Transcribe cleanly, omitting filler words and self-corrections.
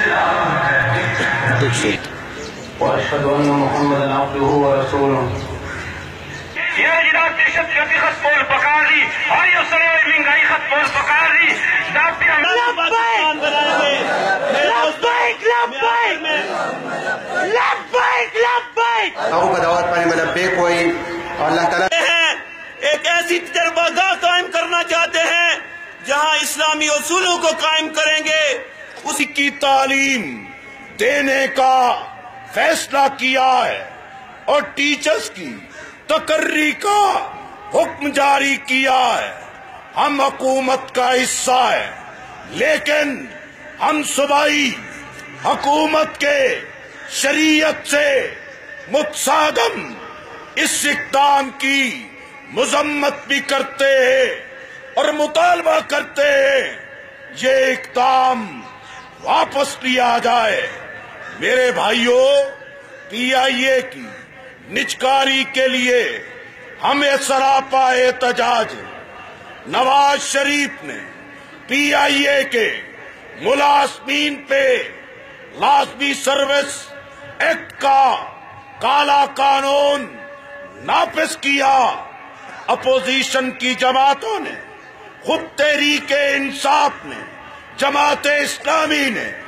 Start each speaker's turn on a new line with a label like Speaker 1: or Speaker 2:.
Speaker 1: وأشهد أن محمدا عبده ورسوله.
Speaker 2: یا جناب دہشت گردی خط پول پکاری اور یہ سڑے ہوئے مہنگائی خط پول پکاری ڈاکٹر
Speaker 3: ابو بدوات پانے میں لبیک ہوئی اور اللہ تعالیٰ
Speaker 4: ایک ایسی تجربہ گاہ قائم کرنا چاہتے ہیں جہاں اسلامی اصولوں کو قائم کریں گے.
Speaker 5: اسی کی تعلیم دینے کا فیصلہ کیا ہے اور ٹیچرز کی تقرری کا حکم جاری کیا ہے. ہم حکومت کا حصہ ہے لیکن ہم صوبائی حکومت کے شریعت سے متصادم اس اقدام کی مذمت بھی کرتے ہیں اور مطالبہ کرتے ہیں یہ اقدام واپس لیا جائے. میرے بھائیوں، پی آئی اے کی نجکاری کے لیے ہمیں سراپا احتجاج ہے. نواز شریف نے پی آئی اے کے ملازمین پہ لازمی سروس ایکٹ کا کالا قانون نافذ کیا. اپوزیشن کی جماعتوں نے، خود تحریک انصاف نے، جماعت اسلامی نے